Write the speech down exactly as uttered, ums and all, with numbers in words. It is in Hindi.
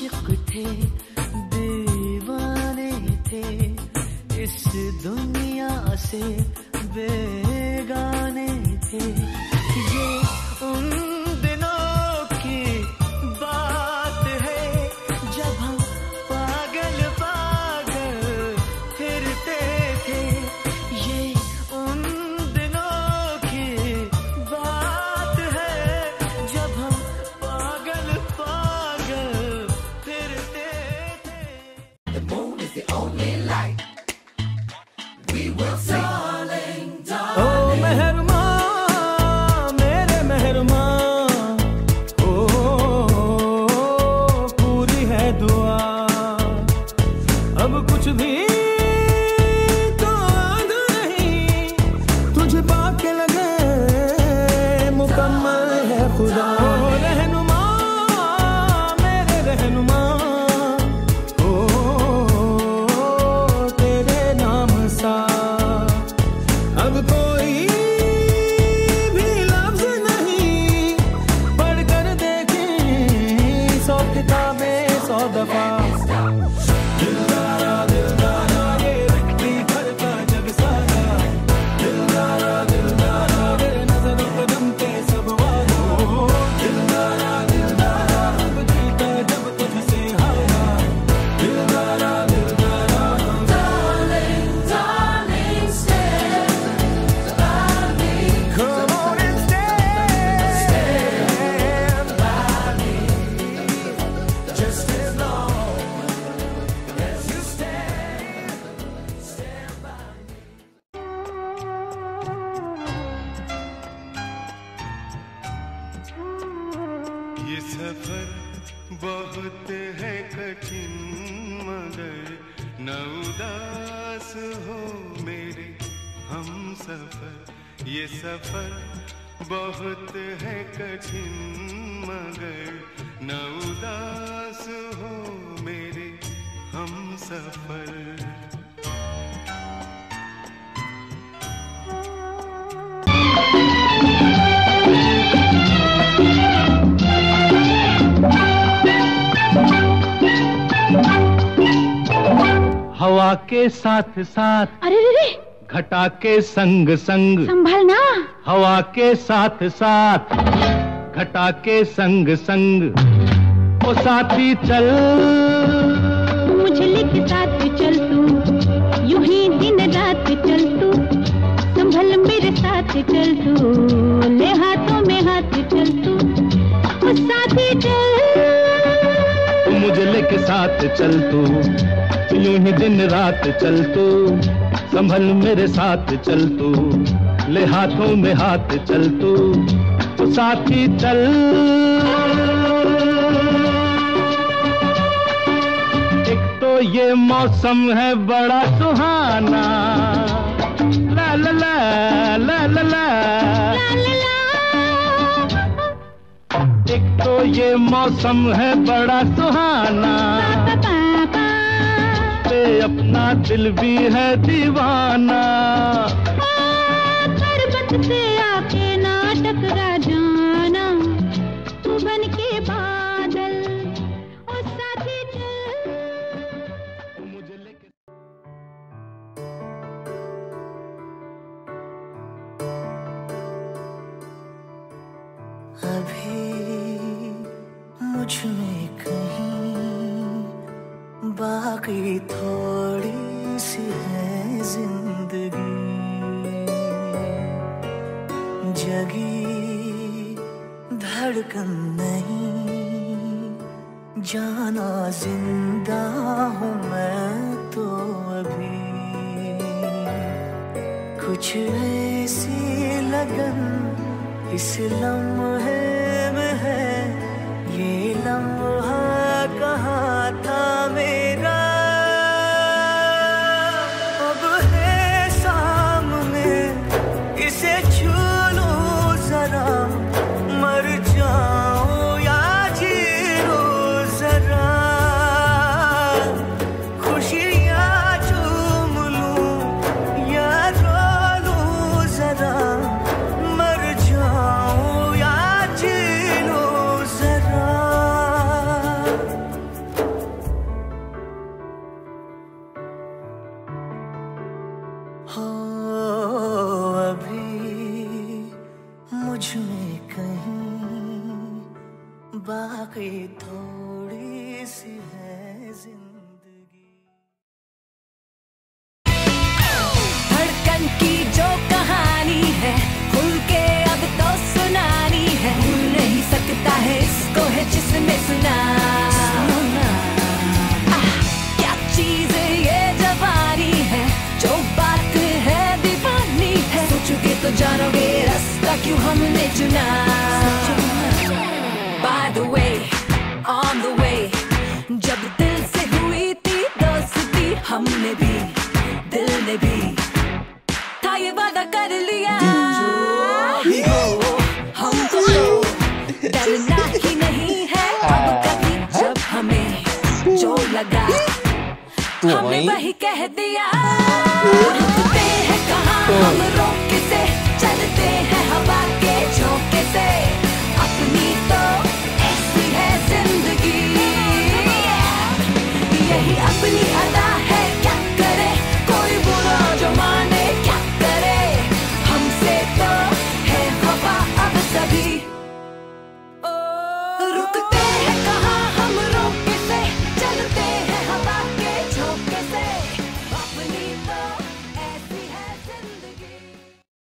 आशिक थे, दीवाने थे, इस दुनिया से बेगाने थे। ये उन दिनों की बात है जब हम पागल पागल फिरते थे। ये उन दिनों की बात है जब हम पागल पागल फिरते थे। The moon is the only light we will see. ओ मेहरमा मेरे मेहरमा, ओ पूरी है दुआ, अब कुछ भी तो आधा नहीं, तुझे पाके लगे मुकम्मल है खुदा। ओ रहनुमा मेरे रहनुमा, ओ तेरे नाम सा अब कोई भी लफ्ज नहीं, पढ़कर देखें सौ किताबें सौ दफा। दिलदारा दिलदारा ये रखती घर का जग सारा, दिलदारा दिलदारा तेरे नजरों पे दम के सब वादा। दिलदारा दिलदारा अब जीता जब तुझसे हारा, दिलदारा दिलदारा। Darling, darling, stand by me. Come on and stand, Stand by me. Just as long as you stand, stand by me. ये सफर बहुत है कठिन मगर न उदास हो मेरे हम सफर। ये सफर बहुत है कठिन मगर न उदास हो मेरे हम सफर। हवा के साथ साथ, अरे रे रे, घटा के संग संग, संभलना। हवा के साथ साथ, घटा के संग संग, ओ साथी चल मुझे लेके साथ चल तू, यूं ही दिन रात चल तू, संभल मेरे साथ चल तू, ले हाथों में हाथ चल तू, ओ साथी चल मुझे लेके साथ चल तू, यूं ही दिन रात चल तू, संभल मेरे साथ चल तू, ले हाथों में हाथ चल तू, तो साथी चल। एक तो ये मौसम है बड़ा सुहाना, ला ला ला ला ला ला, एक तो ये मौसम है बड़ा सुहाना, पे अपना दिल भी है दीवाना। पर्वत से आके ना टकरा जाना, तू बन के बादल, ओ साथी चल मुझे लेके अभी मुझ में कहीं बाकी थोड़ी सी है जिंदगी, जगी धड़कन नहीं, जाना जिंदा हूँ मैं तो अभी, कुछ ऐसी लगन इस लम्हे में है, ये लम्हा कहाँ था मेरा, अब है सामने इसे छू लूं जरा, मर जाऊं या जी लूं जरा, खुशियाँ चूम लूं या रो लूं जरा, मर जाऊं या जी सी है जिंदगी। धड़कन की जो कहानी है खुल के अब तो सुनानी है, भूल नहीं सकता है इसको है जिसने सुना। आह, क्या चीज ये जवानी है, जो बात है दीवानी है, सोचोगे तो जानोगे रास्ता क्यों हमने चुना। By the way, on the way, जब दिल से हुई थी दोस्ती, हमने भी दिल ने भी था ये वादा कर लिया। जो भी हो हमको तो डरना ही नहीं है अब कभी, जब हमें जो लगा हमने वही कह दिया। रुकते हैं कहाँ हम